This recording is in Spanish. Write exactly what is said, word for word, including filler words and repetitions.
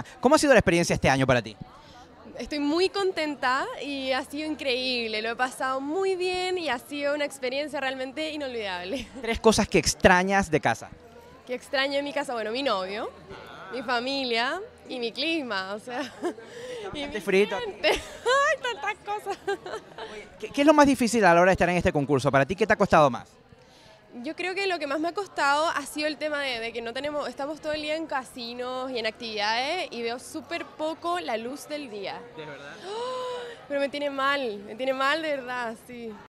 ¿Cómo ha sido la experiencia este año para ti? Estoy muy contenta y ha sido increíble, lo he pasado muy bien y ha sido una experiencia realmente inolvidable. Tres cosas que extrañas de casa. Que extraño en mi casa, bueno, mi novio, mi familia y mi clima, o sea, y mi Frito. gente. Ay, tantas cosas. ¿Qué, qué es lo más difícil a la hora de estar en este concurso? ¿Para ti qué te ha costado más? Yo creo que lo que más me ha costado ha sido el tema de, de que no tenemos, estamos todo el día en casinos y en actividades y veo súper poco la luz del día. ¿De verdad? Pero me tiene mal, me tiene mal de verdad, sí.